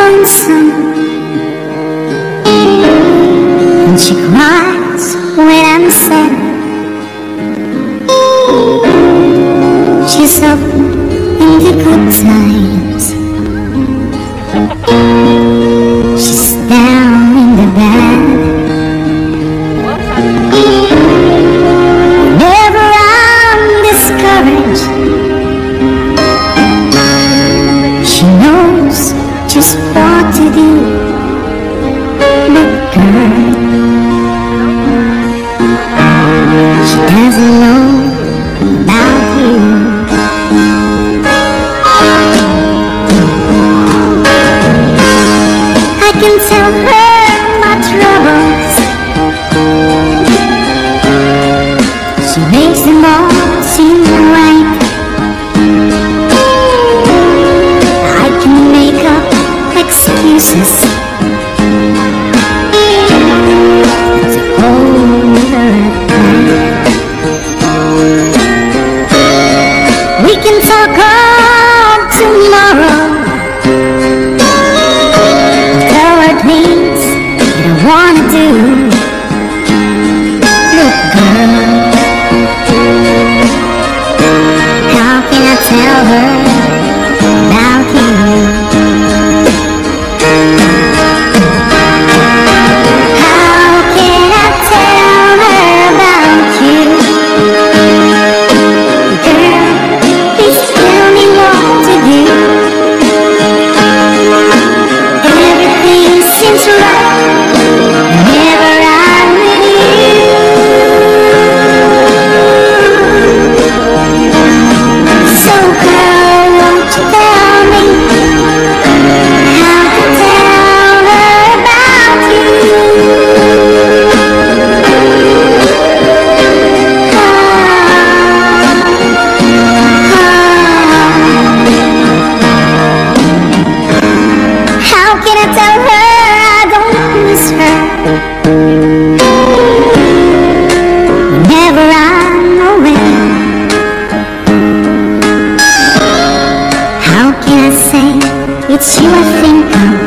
lonesome, and she cries when I'm sad. She's up in the good times, she's down in the bad. Whenever I'm discouraged, she knows just what to do. But girl, she doesn't know about you. I can tell her my troubles, she makes them all seem right. I can make up excuses to hold her back. We can talk all tomorrow. Tell her things that I wanna do. Look, girl, how can I tell her about you? How can I tell her about you? Girl, please tell me what to do. Everything seems right whenever I'm with you. So girl, won't you tell me how to tell her about you? How can I tell her I don't miss her whenever I'm around? How can I say it's you I think of